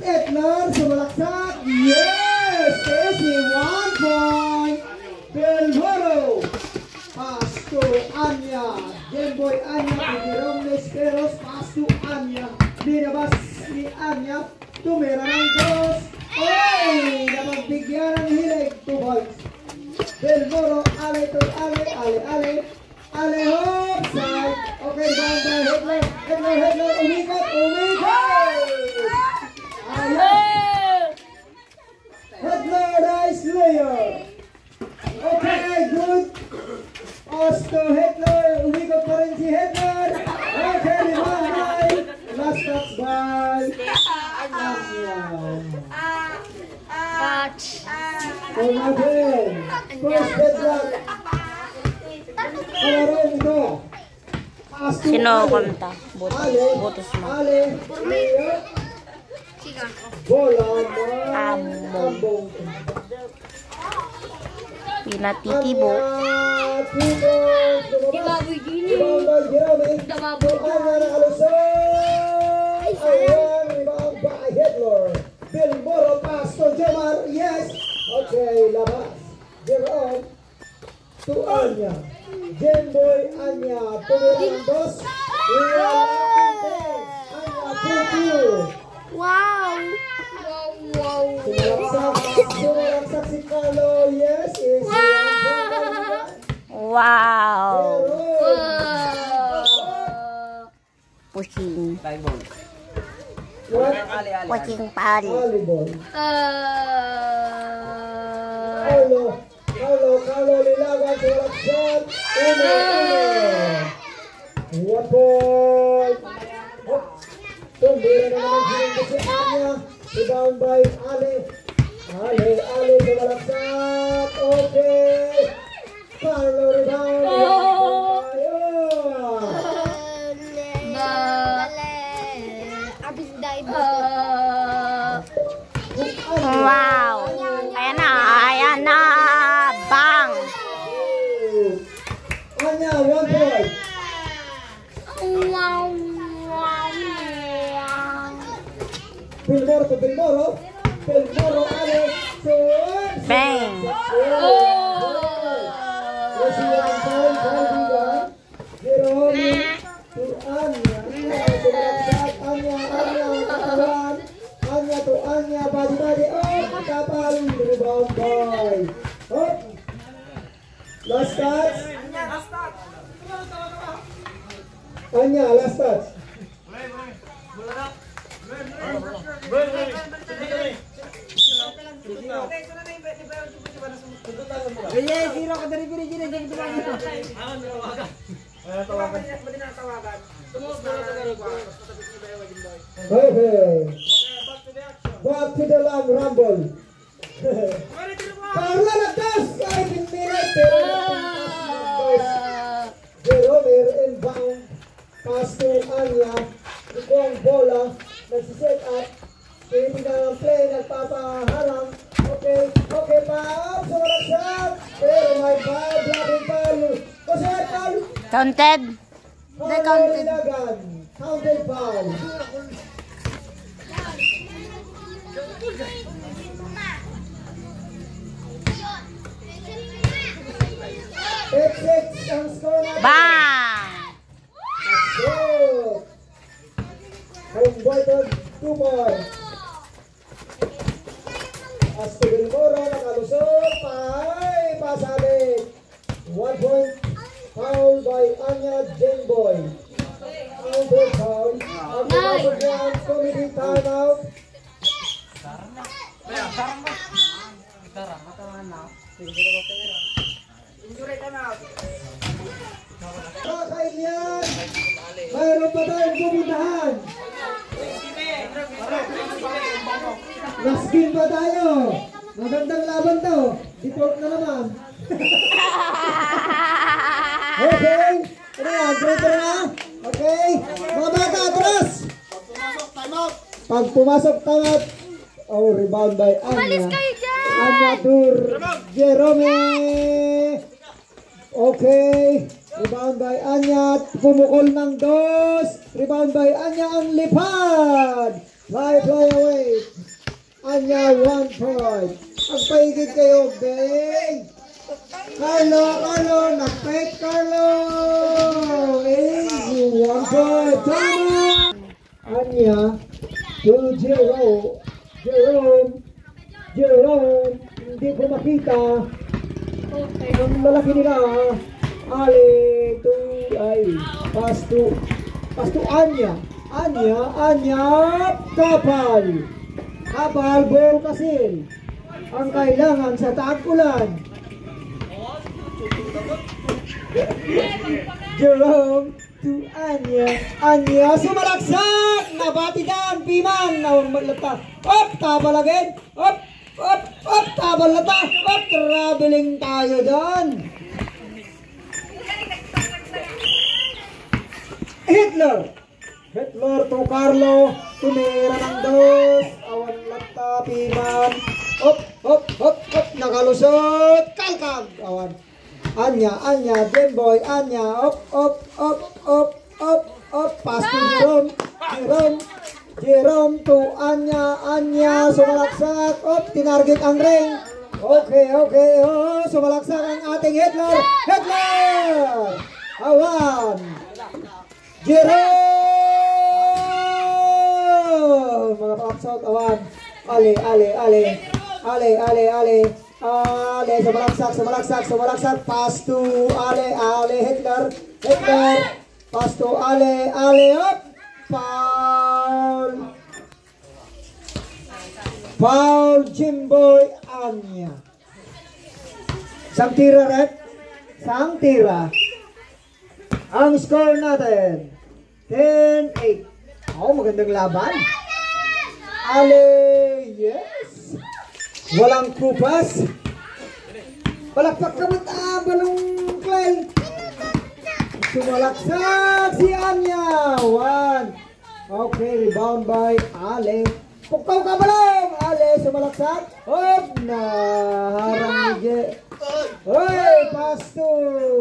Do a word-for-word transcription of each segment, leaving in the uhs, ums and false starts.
Etler sumalaksak. Yes! Easy, one point. Belmoro. Pass to Anya. Jamboy Anya. Jerome Nesperos. Pass to Anya. Binabas ni Anya. Tumira ng dos. Oy! Napagbigyan ng hilig. Two points. Belmoro. Ale to Ale. Ale, Ale. Ale hop. Side. Okay, down by Hitler. Hitler, Hitler. Umikat. Umikat. Ayan. Hitler, nice layer. Okay, good. Osto Hitler. Umikat pa rin si Hitler. Okay, lima. Last touch by Touch. Kung natin. First Hitler. Kalaroon ito. Sino kumta? Botos mo. Ale. Bola. Ambong. Pinatitibo. Dibaboy gini. Dibaboy gini. Dibaboy gini. Ayan, rebound by Hitler. Belmoro pass to Jomar. Yes. Okay, labas. Jerome to Anya. Jamboy Anya. Tumira ng dos. Anya, two two. Wow. Wow. Sumalaksak. Sumalaksak si Carlo. Yes. Is wow. Pushing. Pushing pari. Volleyball. Carlo. Carlo. Carlo Lilagan. Sumalaksak. Uno. Uno. One point. Tumira na naman silang si Anya. Rebound by Ale. Ale. Ale. Sumalaksak. Okay. Carlo rebound. Wow. Ayan na. Ayan na. Bang. Anya, one point. Wow. Belmoro to Belmoro. Belmoro, Ale. Bang. Jerome to Anya. Anya, Anya, Anya, Anya to Anya, body, body. Oh, kapal. Rebound boy. Oh. Last touch. Anya, last touch. Zero ka dari biri jine jeng tulang itu. Tawagan. Hey hey. Back to the line rumble. Carla latas ay minute. Jerome inbound. Pass to Anya. Ito ang bola. Nagsiset up. Tinitingnan ang play. Nagpapaharang. Okay. Okay pa. Sumalaksak. Pero may foul. Blocking foul. Kasi foul. Counted. They counted. Counted foul. eight six ang score natin. Bang. Let's go. Home Brighton, two points. As to Belmoro, nakalusot. Ay, pasabit. One point. Foul by Anya Jamboy. Counter foul. After the ground, committee timeout. Kakain yan. Mayroon pa tayong pumuntahan. Naskin pa tayo. Magandang laban to. Deport na naman. Okay. Ano yan? Traitor na? Okay. Mga bata, atras. Pag pumasok, timeout. Oh, rebound by Anya. Umalis kayo dyan. Anya Dur. Jerome. Okay. Rebound by Anya. Pumukol ng dos. Rebound by Anya. Ang lipad. Fly, fly away. Anya, one point. Magpaigid kayo, Beng. Carlo, Carlo, nag-fake Carlo. Easy, one point. Tama. Anya, to Jerome. Jerome. Jerome. Hindi ko makita. Ang lalaki nila. Ali, to, ay, pass to, pass to Anya. Anya, Anya, kapal. Kapal, ball kasi. Ang kailangan sa tag-ulan. Jerome to Anya. Anya, sumalaksak! Nabatigan, Piman. Nawang maglata. Op, tabal again. Op, op, op, tabal lata. Op, traveling tayo doon. Hitler. Hitler to Carlo. Tumira ng dos. Awan lata, Piman. Op, op, op, op. Nakalusot. Kalkag. Awan. Anya, Anya, Jemboy, Anya, op, op, op, op, op, op, pass to Jerome, Jerome, Jerome to Anya, Anya, sumalaksak, op, tinarget ang ring, okay, okay, oh, sumalaksak ang ating Hitler, Hitler, awan, Jerome, mga pa-upsot, awan, ali, ali, ali, ali, ali, ali, Ale, sumalaksak, sumalaksak, sumalaksak, pass to Ale, Ale, Hitler, Hitler, pass to Ale, Ale, up, foul, foul, Jimboy, Anya. Sang tira, Red, sang tira. Ang score natin, ten eight. Oh, magandang laban. Ale, yes. Walang kupas. Palakpak ka ba't ah, balong Clay? Sumalaksak si Anya. One. Okay, rebound by Ale. Pukaw ka balong. Ale, sumalaksak. Hop, naharang ni Je. Hoy, pass to.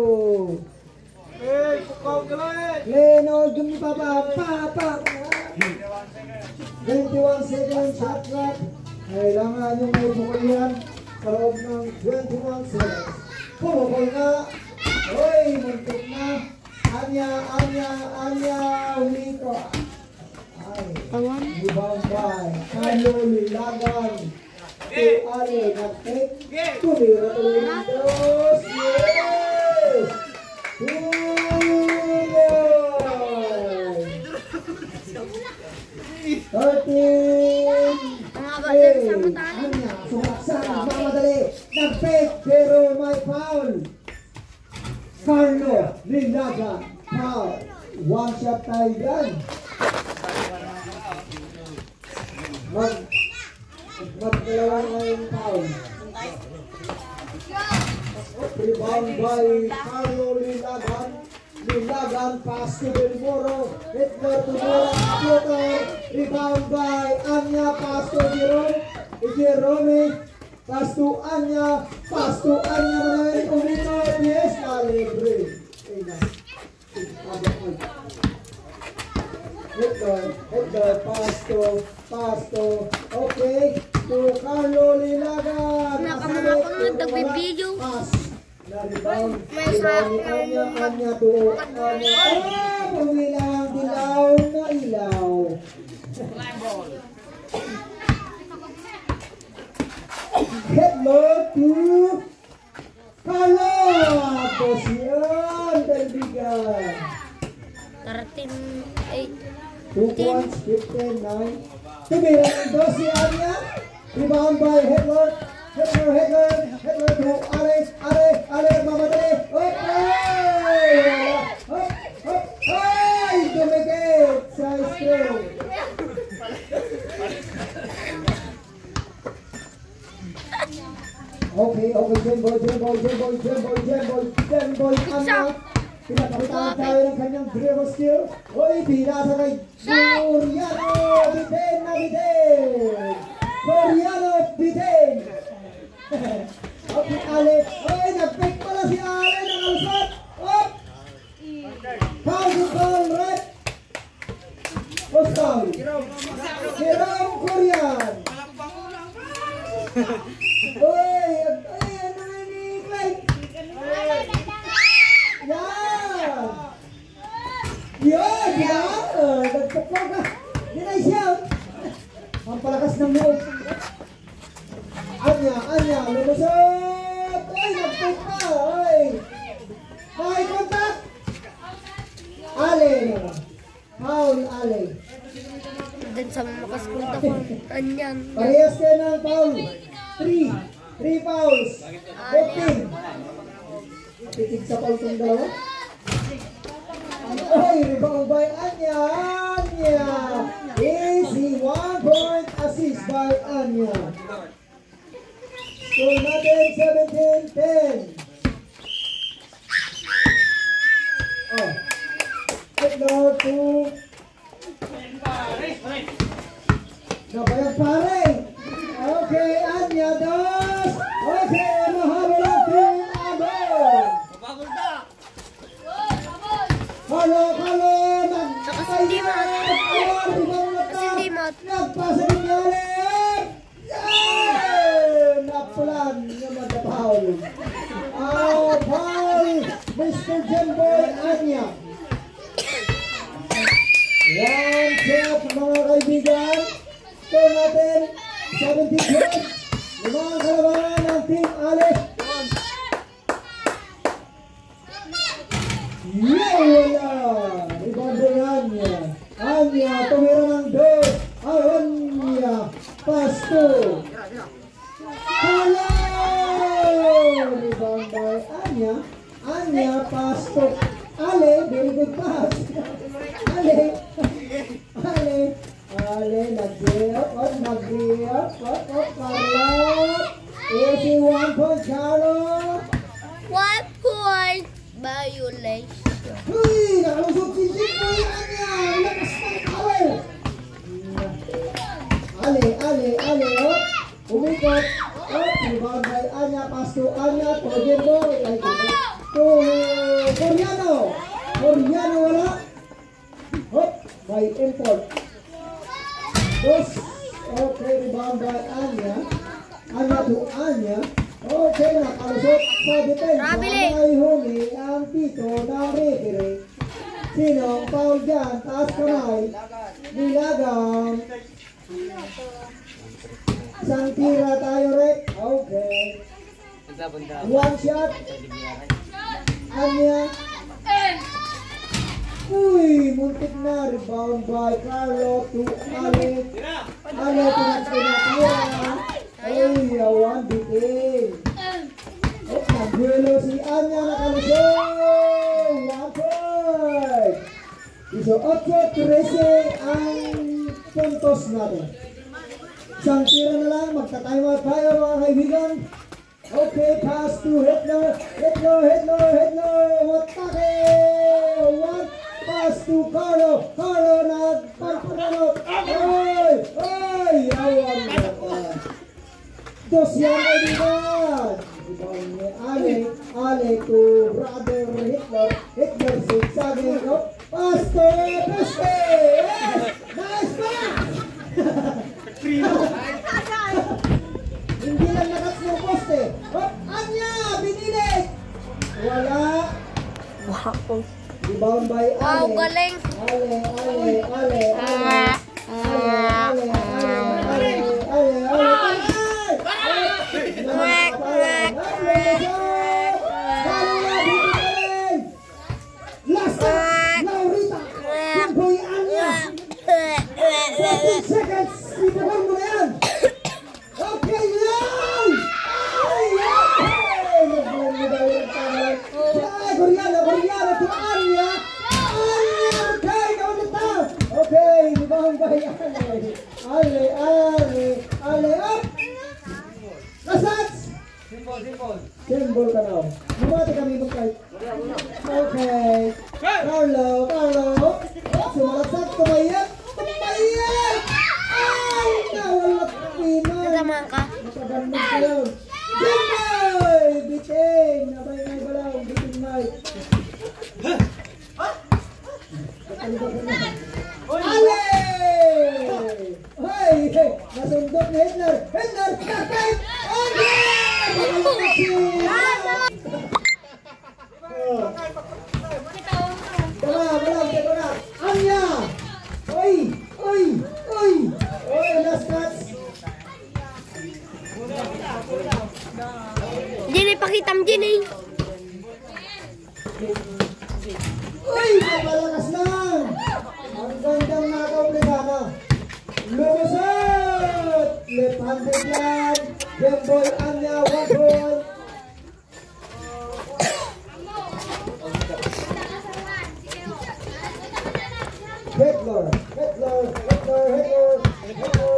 Hey, pukaw ka lang. Leno, dumi pa pa. Pa, pa. twenty-one seconds shot clock. Kailangan yung may bukol yan sa loob ng twenty-one seconds. Pumukol na. Hoy, muntik na. Anya, Anya, Anya, huli ko. Ay, rebound by Carlo Lilagan. To Ale, nag-take. Tumira tuloy ng dos. Yes! thirteen. Hey, Anya, sumaksak, mamadali, nag-fake, pero may foul. Carlo Lilagan, foul. One shot tayo dyan. Mag, magdalawa na yung foul. Rebound by Carlo Lilagan. Lilagan, pass to Belmoro. Hitler to Mora, shooter. Rebound by Anya, pass to Jerome. Jerome, pass to Anya, pass to Anya, manawin umino. Yes, nalibre. Hitler, Hitler, pass to, pass to, okay, to Carlo Lilagan. Nakamama ko naman, nagbibideo. Pass. Na-rebound, rebound ni Anya, Anya to Anya. Ah, pumilang dilaw na ilaw. Hitler to Carlo. Posyon, Dalbigan. thirteen eight. two points, fifteen nine. Tumira ng dos si Anya. Rebound by Hitler. Hitler, Hitler, Hitler to Ale, Ale, Ale, mamadali. Okay! Hop, hop, ay! Dumikit sa screen. Okay, okay, Jemboy, Jemboy, Jemboy, Jemboy, Jemboy, Jemboy, Anya. Pinapakita tayo ng kanyang dribble skill. Hoy, pinasa kay Soriano. Bitin na bitin. Soriano, bitin. Okay, Ale. Ay, nag-pick pala si Ale. Nakalusot. Up. Foul to foul, red. Post foul. Jerome Korean. Uy! Ay, ano na ni Clyde? Yan! Yan! Yan! Nagpapag ka! Yan ay siya! Ang palakas ng loob. Anya! Anya! Lumusot! Ay! Nagpapag ka! Ay! May contact! Ale! Foul Ale! Dan sa mga kaskulta ko. Anyan. Parehas kayo ng foul. Three. Three fouls. Fifteen. Titig sa foul itong dalawa. Ay, rebound by Anya. Anya. Easy. One point assist by Anya. Score natin seventeen ten. Oh. Ignore two. Nabayag pare. Okay, Anya dos. Okay, mahabol ang team Abel. Halo, halo. Nakasindimat. Nakasindimat. Nagpasa ng galing. Yan! Napulan naman na foul. Ah, foul. Mister Jemboy Anya. One shot mga kaibigan. Score natin seventeen points. Limang kalabanan ng Team Ale. Yeah, wala. Rebound by Anya. Anya tumira ng dos. Anya pass to. Hello! Rebound by Anya. Anya pass to Ale. Very good pass. Ale. Ale. Ale, nag-grip, oh, nag-grip, oh, oh, Carlo. Easy one point, Carlo. One point violation. Uy, nakalusot si Jimboy Anya. Lakas ng power. Ale, Ale, Ale, oh. Umikot. Oh, rebound by Anya, pass to Anya, to Jimboy. Ay, to Coriano. Coriano, wala. Hop, by import. Dos. Okay, rebound by Anya. Anya to Anya. Okay, nakalusot sa defense. May huli ang tito ng referee. Sinong foul dyan? Taas kamay. Nilagang. Isang tira tayo, Rek. Okay. One shot. Anya. Uy, muntik na. Rebound by Carlo to Ale. Ale, pinagpinatira. Ay, awan, bitin. Oh, nagduelo si Anya, nakalusot. One point. Iso, ocho trece ang puntos natin. Isang tira na lang, magta-time out tayo mga kaibigan. Okay, pass to Hitler. Hitler, Hitler, Hitler. Watake. One. Pass to Carlo. Carlo nagpagparanot. Ay! Ay! Awan na pa. Dos yan ay diban. Diban ni Ale. Ale to brother Hitler. Hitler sigsagin ko. Pass to Poste. Yes! Nice pass! Hindi lang nakats ng poste. Hop! Anya! Binilit! Wala. Wow. Rebound by Ale. Wow, galing. Ale, Ale, Ale, Ale. Ale, Ale, Ale, Ale, Ale, last time, Laurita. Jemboy Anya. fourteen seconds. Ipapan mo na yan. Okay, yan! Ay, ay! Nagmamagay ang tangan. Ay, Coriano, Coriano to Anya. Anya, okay, naman ito. Okay, rebound by Ale. Ale, Ale, Ale, up! Lasats! Symbol, symbol. Symbol ka na. Mamati kami mag-fight. Okay. Carlo, Carlo. Sumalaksak, tumayak. Tumayak! Ay, nawalat pina. Kasama ka. Makagandang ka yun. Jemboy! Bitin! Abay ngay balaw, bitin ngay. Ale! Hey! Nasundot ni Hitler. Hitler! Nag-fight! Oh, yeah! Oh. Tama, malam, teko na. Anya! Oy! Oy! Oy! Oy, last touch. Hindi ipakita mo din eh. Uy! Napalakas lang! Ang gandang nakauplikana. Lumusot! Left-handed yan. Gemboy Anya, one point. Hitler, Hitler, Hitler, Hitler, Hitler,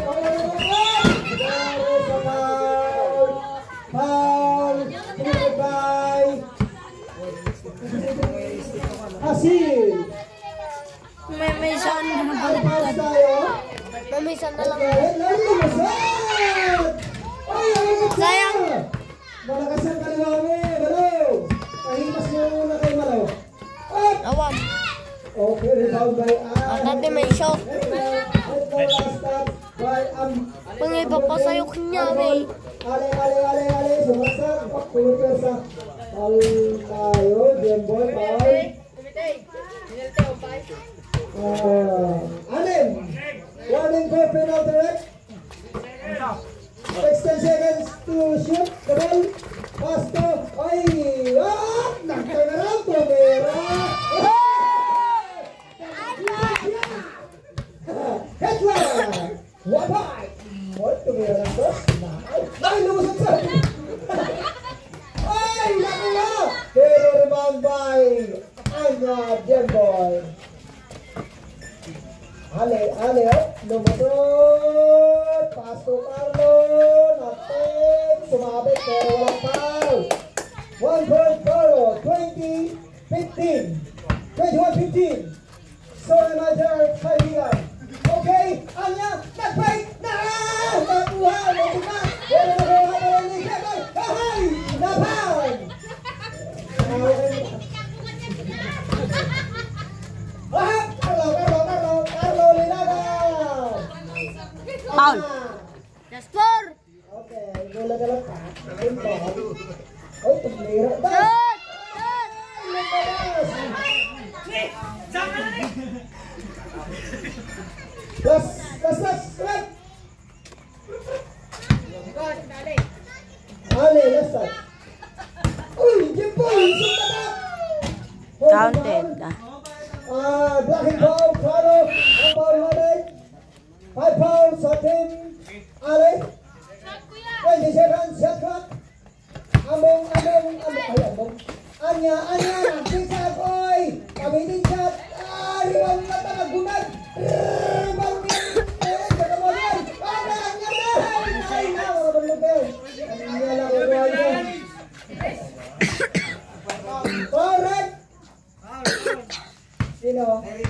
Hasil. May may saan na Alpas tayo. may saan na lang. Hitler, lumusot! Ay, ay, Sayang. malakas ang kaliwami, Malaw. Pahimas mo muna kay Malaw. Up! Awan. Okay, rebound by Ang dati may shot. Pag ipapasayok niya, may. Ale, ale, ale, ale, sumasak. Pagpulupirsa. Foul tayo, Gemboy, foul. Ah, Anim. Warning for penalty red. sixteen seconds to shoot the ball. Pasto. Ay! Ah! Nagtanarang tumira! Hitler! Wapay! What tumira ng boss? Ay! Lumusot sa! Ay! Nakuha! Pero rebound by Anya Gemboy. Ale, ale, oh. Lumusot! Pasto Carlo! Natin! Sumabit pero walang foul! one point Carlo! twenty fifteen! twenty-one fifteen! Sorry, my dear kaibigan. Okay, Anya, nag-fight na! Nakuha! Nakuha! Pero nakuha na rin ni Gemboy! Ahay! Napan! Ahap! Carlo, Carlo, Carlo! Carlo Linaga! Foul. Just four. Okay, mula ka lang pa. Ayun ba? Ay, tumira. Shot! Shot! Plus, plus, plus, plus. Ale, last touch. Uy, Gemboy, sundan na. Counted. Ah, blocking foul, Carlo. Ang foul natin. Five foul sa team. Ale. twenty seconds, shot clock. Among, among, among, ay, among. Anya, Anya, pisag, oy. Kamiting shot. Ah, rebound na ta, naggunad. Rebound yan. Eh, baka mo yan. Ah, na, Anya na. Ay, na, mga balugay. Anya lang, uruan yan. Correct. Sino?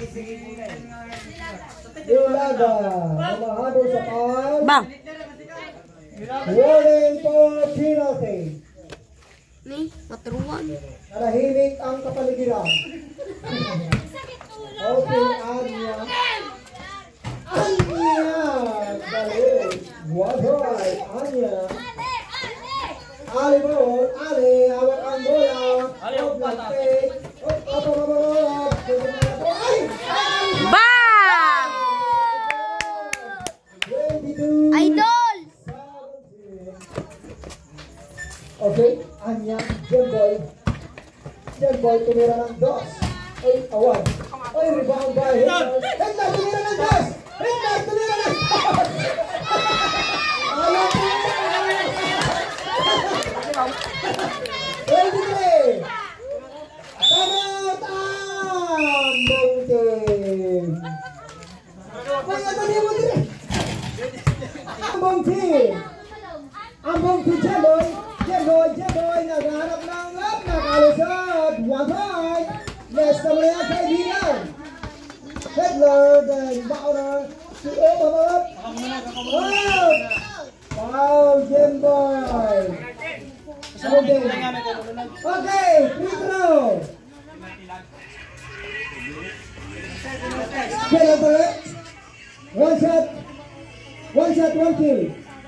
Ilaga. Namahabol sa foul. Bang. Warning for penalty. Ni, maturuan. Narahimik ang kapaligiran. Okay, Anya. Anya! Dali. One right. Anya. Ali ball. Ali. Hawak ang bola. Ali, upatay. Up, up, up, up, up. Ay! Bang! twenty-two. Idol! Okay, Anya, Gemboy. Gemboy tumira ng dos. Ay, awan. Ay, rebound by Hitler. Hitler tumira ng dos! Hitler tumira ng dos! Alam ko twenty-three! Tarot ang team! Ay, ano niyo mo din? Ambong team! Ambong team, Gemboy! Gemboy, Gemboy, nagharap ng up, nakalusot, one point. Next naman yan, kaibigan. Hitler, then Bauer, si Obama. Wow! Wow, Gemboy. Okay, okay, free throw. Get up there. One shot. One shot, one kill.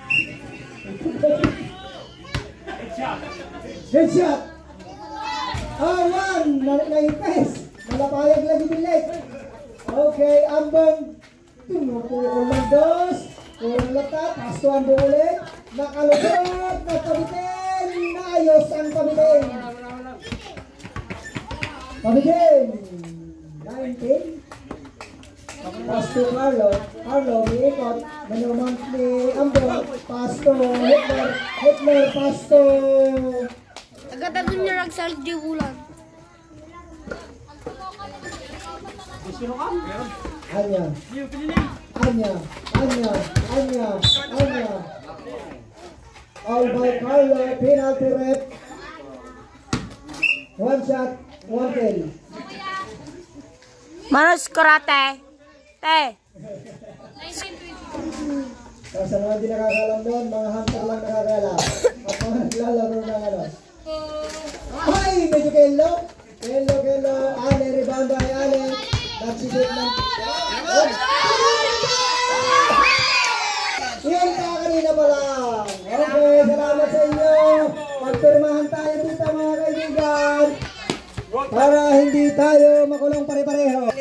Headshot. Ah, one. Na- Naipes. Malapayag lagi bilik. Okay, ambong. Tumupukol ng dos. Kurang letak. Pastuan doon ulit. Nakalugod. Nagpabitin. Naayos ang pabitin. Pabitin. nineteen. Pasto Carlo. Carlo, miikot. Manumang ni Ambong. Pasto. Hitler. Hitler. Pasto. Agad-agad niya nagsal di bulan. Anya. Anya. Anya. Anya. Anya. All by Carlo. Penalty rep. One shot. One kill. Manos karate. Te. Sa mga hindi nakakalam doon, mga hunter lang nakakalam. At mga naglalaro ng ano. Ay! Medyo kelo. Kelo, kelo. Ale, rebound by Ale. Nagsigit ng... Yun ka kanina pa lang. Okay, salamat sa inyo. Pagpirmahan tayo dito mga kaibigan. Para hindi tayo makulong pare-pareho.